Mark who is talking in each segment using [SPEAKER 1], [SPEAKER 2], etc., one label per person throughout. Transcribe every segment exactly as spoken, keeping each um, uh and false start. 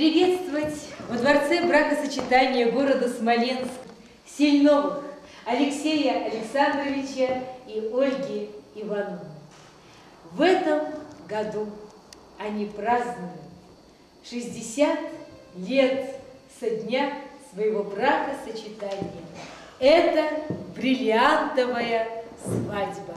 [SPEAKER 1] поприветствовать во дворце бракосочетания города Смоленск Сильновых Алексея Александровича и Ольги Ивановны. В этом году они празднуют шестьдесят лет со дня своего бракосочетания. Это бриллиантовая свадьба.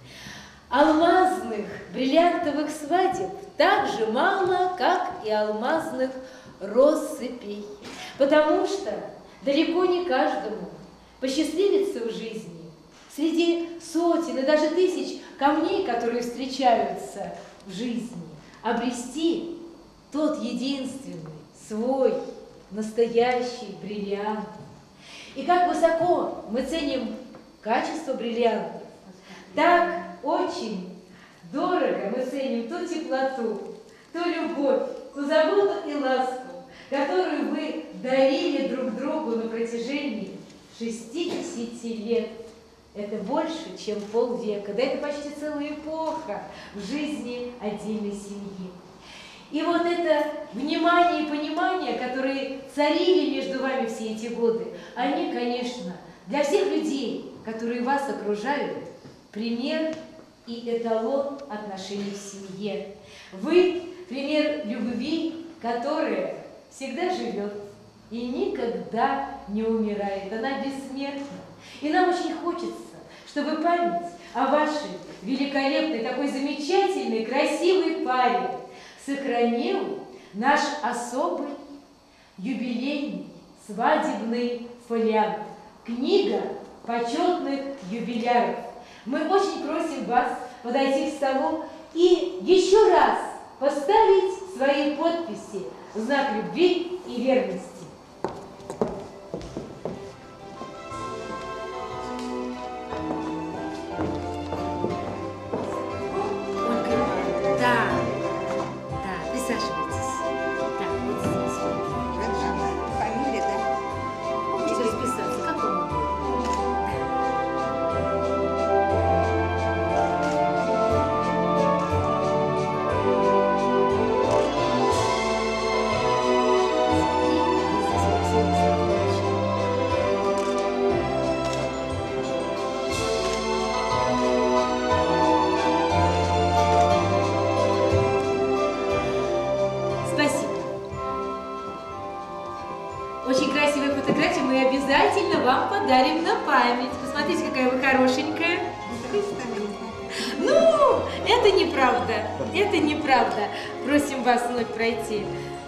[SPEAKER 1] Алмазных бриллиантовых свадеб так же мало, как и алмазных россыпей, потому что далеко не каждому посчастливится в жизни среди сотен и даже тысяч камней, которые встречаются в жизни, обрести тот единственный, свой, настоящий бриллиант. И как высоко мы ценим качество бриллиантов, так очень дорого мы ценим ту теплоту, ту любовь, ту заботу и ласку, которую вы дарили друг другу на протяжении шестидесяти лет. Это больше, чем полвека, да это почти целая эпоха в жизни отдельной семьи. И вот это внимание и понимание, которые царили между вами все эти годы, они, конечно, для всех людей, которые вас окружают, пример и эталон отношений в семье. Вы пример любви, которая всегда живет и никогда не умирает. Она бессмертна. И нам очень хочется, чтобы память о вашей великолепной, такой замечательной, красивой паре сохранил наш особый юбилейный свадебный фолиант. Книга почетных юбиляров. Мы очень просим вас подойти к столу и еще раз поставить свои подписи в знак любви и верности. Очень красивая фотография, мы обязательно вам подарим на память. Посмотрите, какая вы хорошенькая. Ну, это неправда, это неправда. Просим вас вновь пройти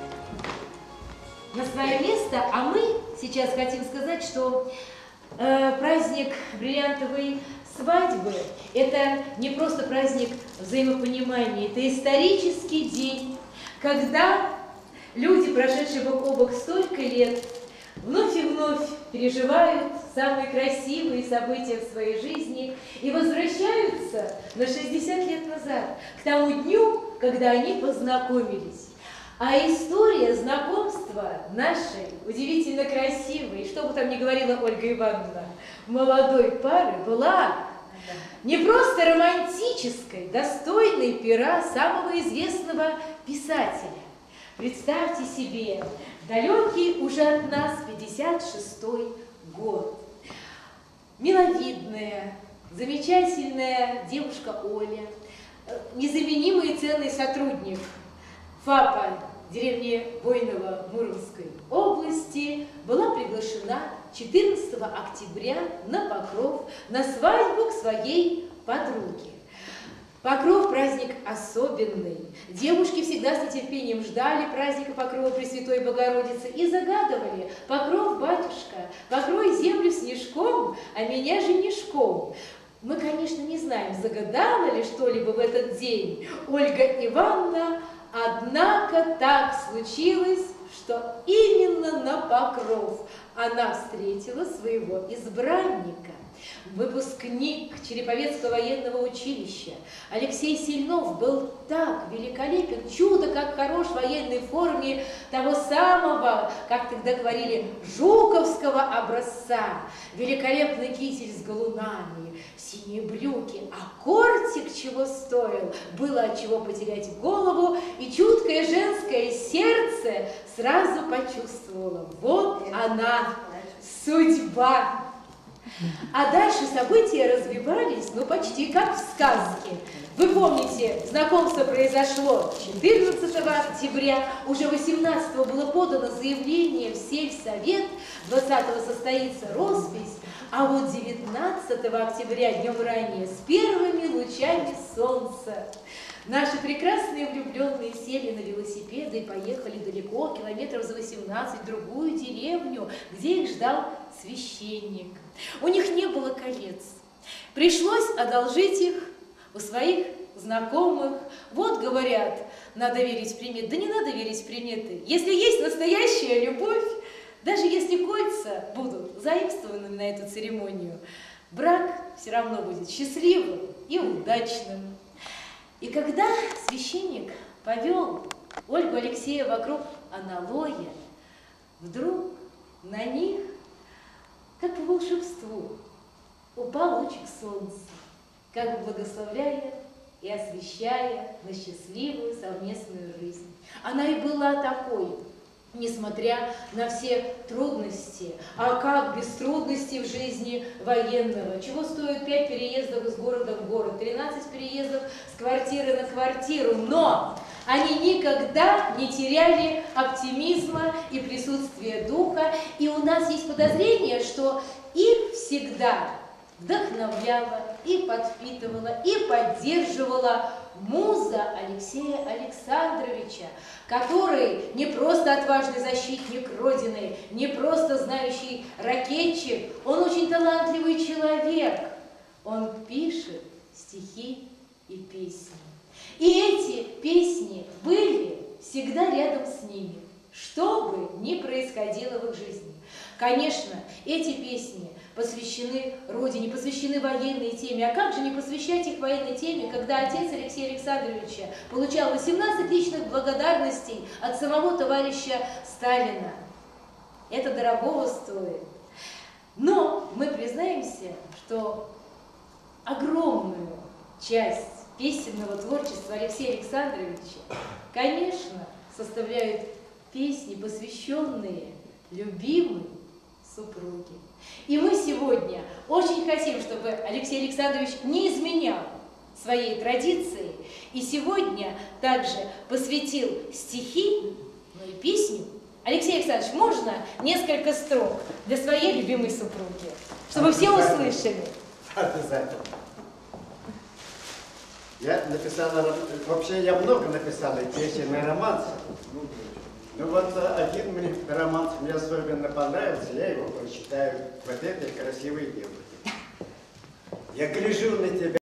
[SPEAKER 1] на свое место, а мы сейчас хотим сказать, что э, праздник бриллиантовой свадьбы – это не просто праздник взаимопонимания, это исторический день, когда люди, прошедшие бок о бок столько лет, вновь и вновь переживают самые красивые события в своей жизни и возвращаются на шестьдесят лет назад, к тому дню, когда они познакомились. А история знакомства нашей удивительно красивой, что бы там ни говорила Ольга Ивановна, молодой пары была не просто романтической, достойной пера самого известного писателя. Представьте себе, далекий уже от нас пятьдесят шестой год. Миловидная, замечательная девушка Оля, незаменимый и ценный сотрудник ФАПа деревни Войново Муромской области, была приглашена четырнадцатого октября на Покров на свадьбу к своей подруге. Покров – праздник особенный. Девушки всегда с нетерпением ждали праздника Покрова Пресвятой Богородицы и загадывали: «Покров, батюшка, покрой землю снежком, а меня женишком». Мы, конечно, не знаем, загадала ли что-либо в этот день Ольга Ивановна, однако так случилось, что именно на Покров она встретила своего избранника. Выпускник Череповецкого военного училища Алексей Сильнов был так великолепен, чудо, как хорош в военной форме того самого, как тогда говорили, жуковского образца. Великолепный китель с галунами, синие брюки, а кортик чего стоил, было от чего потерять голову, и чуткое женское сердце сразу почувствовало: вот она, судьба. А дальше события развивались, ну, почти как в сказке. Вы помните, знакомство произошло четырнадцатого октября, уже восемнадцатого было подано заявление в сельсовет, двадцатого состоится роспись, а вот девятнадцатого октября, днем ранее, с первыми лучами солнца, наши прекрасные влюбленные сели на велосипеды и поехали далеко, километров за восемнадцать, в другую деревню, где их ждал священник. У них не было колец. Пришлось одолжить их у своих знакомых. Вот, говорят, надо верить в приметы. Да не надо верить в приметы. Если есть настоящая любовь, даже если кольца будут заимствованными на эту церемонию, брак все равно будет счастливым и удачным. И когда священник повел Ольгу Алексея вокруг аналоя, вдруг на них, как по волшебству, упал лучик солнца, как бы благословляя и освещая на счастливую совместную жизнь. Она и была такой, несмотря на все трудности. А как без трудностей в жизни военного? Чего стоит пять переездов из города в город, тринадцать переездов с квартиры на квартиру? Но они никогда не теряли оптимизма и присутствия духа. И у нас есть подозрение, что их всегда вдохновляла и подпитывала, и поддерживала муза Алексея Александровича, который не просто отважный защитник Родины, не просто знающий ракетчик, он очень талантливый человек. Он пишет стихи и песни. И эти песни были всегда рядом с ними, что бы ни происходило в их жизни. Конечно, эти песни посвящены Родине, посвящены военной теме. А как же не посвящать их военной теме, когда отец Алексея Александровича получал восемнадцать личных благодарностей от самого товарища Сталина? Это дорогого стоит. Но мы признаемся, что огромную часть песенного творчества Алексея Александровича, конечно, составляют песни, посвященные любимой супруге. И мы сегодня очень хотим, чтобы Алексей Александрович не изменял своей традиции, и сегодня также посвятил стихи, ну и песню. Алексей Александрович, можно несколько строк для своей любимой супруги, чтобы все услышали?
[SPEAKER 2] Обязательно. Я написала, вообще я много написала песен и романсов. Ну вот один мне романс мне особенно понравился, я его прочитаю вот этой красивой девушке. Я гляжу на тебя.